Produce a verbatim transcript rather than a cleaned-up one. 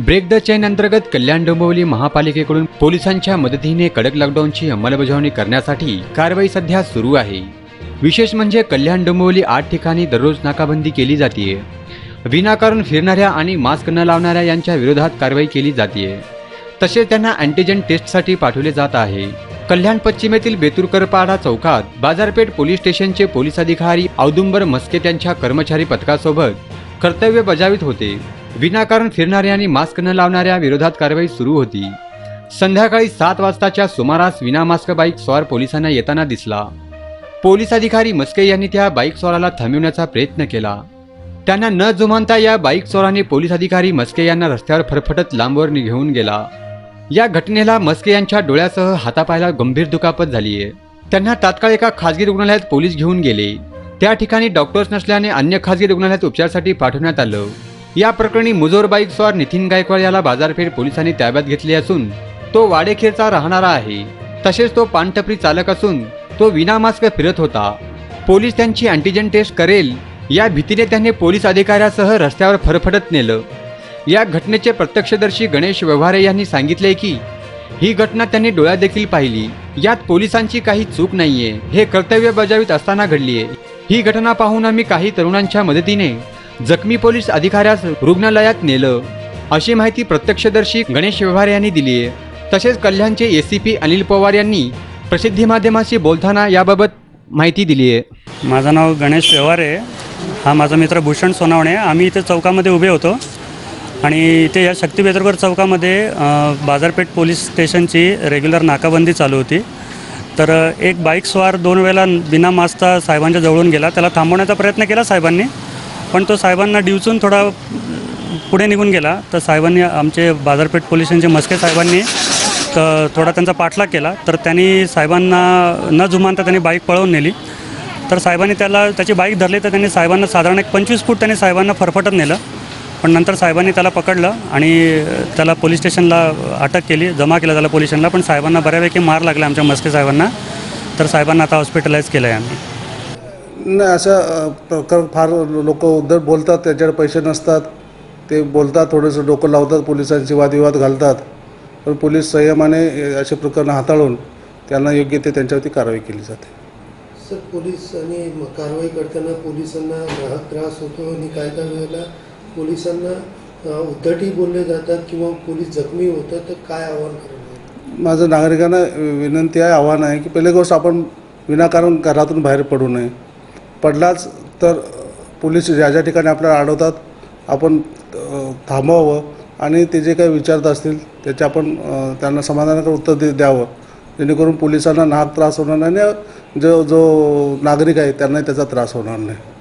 Break the chain अंतर्गत कल्याण डोंबिवली महापालिकेकडून पोलिसांच्या मदतीने कडक लॉकडाऊनची अंमलबजावणी करण्यासाठी कारवाई सध्या सुरू आहे। विशेष म्हणजे कल्याण डोंबिवली आठ ठिकाणी दररोज नाकाबंदी केली जाते। विनाकारण फिरणाऱ्या आणि मास्क न लावणाऱ्या यांच्या विरोधात कारवाई केली जाते। तसेच त्यांना अँटीजन टेस्टसाठी पाठवले जात आहे। कल्याण पश्चिमेतील बेतुरकरपाडा चौकात बाजारपेठ पोलीस स्टेशनचे पोलीस अधिकारी औदुंबर मस्के त्यांच्या कर्मचारी पथकासोबत कर्तव्य बजावित होते। विनाकारण फिरणाऱ्या आणि मास्क न लावणाऱ्या विरोधात कारवाई सुरू होती। संध्याकाळी सात वाजताच्या सुमारास विनामास्क बाईक स्वार पोलिसांना येताना दिसला। पोलीस अधिकारी मस्के यांनी त्या बाईक स्वाराला थांबविण्याचा प्रयत्न केला। त्यांना न जुमानता या बाईक स्वाराने पोलीस अधिकारी मस्के यांना रस्त्यावर फरफटत लांबवर घेऊन गेला। या घटनेला मस्के यांच्या डोळ्यासह हातापायाला गंभीर दुखापत झाली आहे। त्यांना तात्काळ एका खासगी रुग्णालयात पोलीस घेऊन गेले। त्या ठिकाणी डॉक्टर्स नसल्याने अन्य खासगी रुग्णालयात उपचारासाठी पाठवण्यात आलं। या प्रकरणी मुजोर बाईक स्वार नितीन गायकवाड याला बाजारपेठ पोलिसांनी ताब्यात घेतले असून तो वाडेखेरचा राहणारा आहे। तसेच तो पानटपरी चालक असून तो विनामास्क फिरत होता। पोलीस त्यांची अँटीजन टेस्ट करेल या भीतीने त्यांनी पोलीस अधिकाऱ्यासह रस्त्यावर फरफटत नेलं। या घटनेचे प्रत्यक्षदर्शी गणेश व्यवहारे यांनी सांगितले की ही घटना त्यांनी डोळ्यात देखील पाहिली। यात पोलिसांची काही चूक नाहीये, हे कर्तव्य बजावित असताना घडली आहे। ही घटना पाहून आम्ही काही तरुणांच्या मदतीने जखमी पोलीस अधिकाऱ्यास रुग्णालयात नेलं, अशी माहिती प्रत्यक्षदर्शी गणेश व्यवहारे यांनी दिली आहे। तसेच कल्याणचे एसीपी अनिल पवार यांनी प्रसिद्धी माध्यमाशी बोलताना याबाबत माहिती दिली आहे। माझं नाव गणेश व्यवहारे, हा माझा मित्र भूषण सोनावणे। आम्ही इथे चौकामध्ये उभे होतो आणि इथे या शक्ती बेतुरकर चौकामध्ये बाजारपेठ पोलीस स्टेशनची रेग्युलर नाकाबंदी चालू होती। तर एक बाईक स्वार दोन वेळेला बिना मास्कचा साहेबांच्या जवळून गेला। त्याला थांबवण्याचा प्रयत्न केला साहेबांनी, पण तो साहेबांना डिवचून थोडा पुढे निघून गेला। तर साहेबांनी, आमचे बाजारपेठ पोलिसांचे मस्के साहेबांनी तर थोडा त्यांचा पाठलाग केला। तर त्यांनी साहेबांना न जुमानता त्यांनी बाईक पळवून नेली। तर साहेबांनी त्याला त्याची बाईक धरली। तर त्यांनी साहेबांना साधारण एक पंचवीस फूट त्यांनी साहेबांना फरफटत नेलं। पण नंतर साहेबांनी त्याला पकडलं आणि त्याला पोलीस स्टेशनला अटक केली, जमा केलं त्याला पोलीस स्टेशनला। पण साहेबांना बऱ्यापैकी मार लागला आमच्या मस्के साहेबांना। तर साहेबांना आता हॉस्पिटलाइज केलं आहे आम्ही। नाही, असं प्रकार फार लोक उद्धट बोलतात, त्याच्याकडे पैसे नसतात, ते बोलतात, थोडंसं डोकं लावतात, पोलिसांची वादविवाद घालतात। पण पोलीस संयमाने असे प्रकरण हाताळून त्यांना योग्य ते त्यांच्यावरती कारवाई केली जाते। सर, पोलिसांनी कारवाई करताना पोलिसांना ग्राहक त्रास होतो आणि काही काही वेळेला पोलिसांना उद्धटही बोलले जातात किंवा पोलीस जखमी होतात, तर काय आव्हान करणार? माझं नागरिकांना विनंती आहे, आव्हान आहे की पहिली गोष्ट आपण विनाकारण घरातून बाहेर पडू नये। पडलाच तर पोलीस ज्या ज्या ठिकाणी आपल्याला अडवतात आपण थांबवावं आणि ते जे काही विचारत असतील त्याचे आपण त्यांना समाधानकारक उत्तर दे द्यावं, जेणेकरून पोलिसांना नाहक त्रास होणार नाही आणि जो जो नागरिक आहे त्यांनाही त्याचा त्रास होणार नाही।